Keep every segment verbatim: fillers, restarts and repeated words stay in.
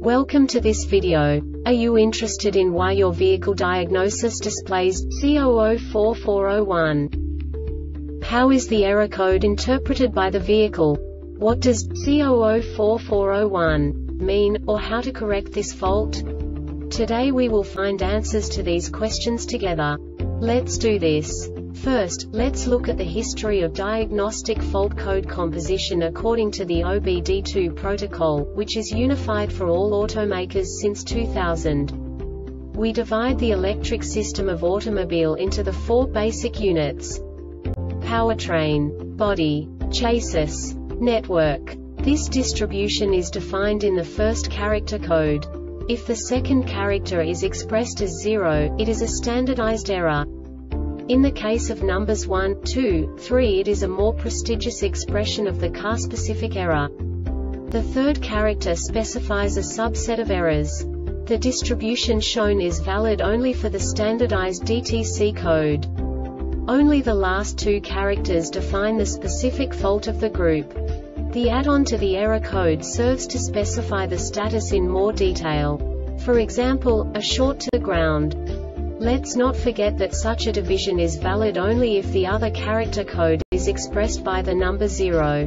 Welcome to this video. Are you interested in why your vehicle diagnosis displays C zero zero four four zero one? How is the error code interpreted by the vehicle? What does C zero zero four four zero one mean, or how to correct this fault? Today we will find answers to these questions together. Let's do this. First, let's look at the history of diagnostic fault code composition according to the O B D two protocol, which is unified for all automakers since two thousand. We divide the electric system of automobile into the four basic units: powertrain, body, chassis, network. This distribution is defined in the first character code. If the second character is expressed as zero, it is a standardized error. In the case of numbers one, two, three, it is a more prestigious expression of the car-specific error. The third character specifies a subset of errors. The distribution shown is valid only for the standardized D T C code. Only the last two characters define the specific fault of the group. The add-on to the error code serves to specify the status in more detail. For example, a short to the ground. Let's not forget that such a division is valid only if the other character code is expressed by the number zero.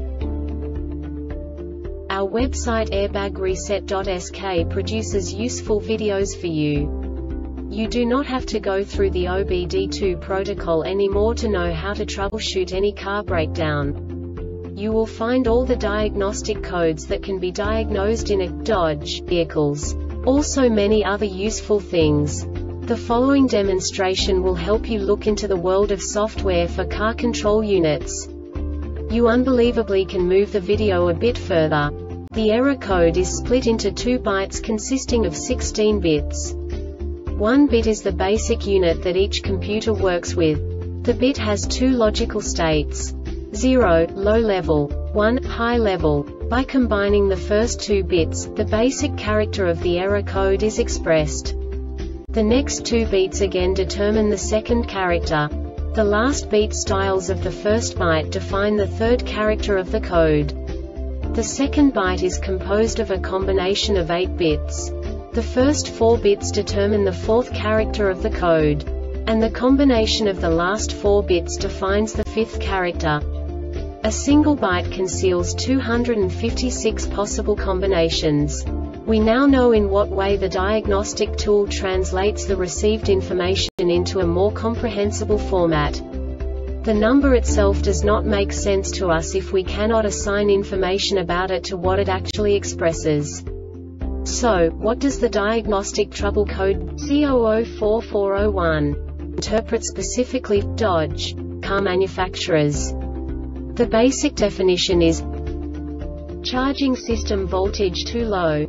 Our website airbag reset dot S K produces useful videos for you. You do not have to go through the O B D two protocol anymore to know how to troubleshoot any car breakdown. You will find all the diagnostic codes that can be diagnosed in a Dodge vehicles. Also many other useful things. The following demonstration will help you look into the world of software for car control units. You unbelievably can move the video a bit further. The error code is split into two bytes consisting of sixteen bits. One bit is the basic unit that each computer works with. The bit has two logical states: zero, low level, one, high level. By combining the first two bits, the basic character of the error code is expressed. The next two beats again determine the second character. The last beat styles of the first byte define the third character of the code. The second byte is composed of a combination of eight bits. The first four bits determine the fourth character of the code. And the combination of the last four bits defines the fifth character. A single byte conceals two hundred fifty-six possible combinations. We now know in what way the diagnostic tool translates the received information into a more comprehensible format. The number itself does not make sense to us if we cannot assign information about it to what it actually expresses. So, what does the diagnostic trouble code C zero zero four four zero one interpret specifically for Dodge car manufacturers? The basic definition is charging system voltage too low.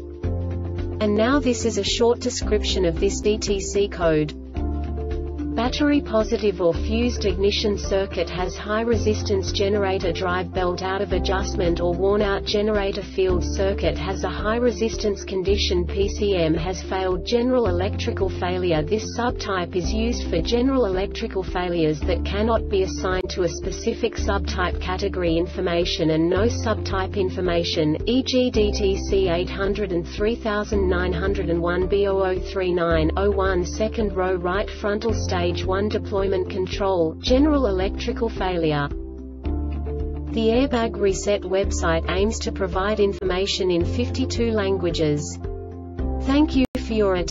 And now this is a short description of this D T C code. Battery positive or fused ignition circuit has high resistance generator drive belt out of adjustment or worn out generator field circuit has a high resistance condition P C M has failed general electrical failure. This subtype is used for general electrical failures that cannot be assigned to a specific subtype category information and no subtype information, for example D T C eight oh three nine oh one B zero zero three nine zero one second row right frontal stage one deployment control, general electrical failure. The Airbag Reset website aims to provide information in fifty-two languages. Thank you for your attention.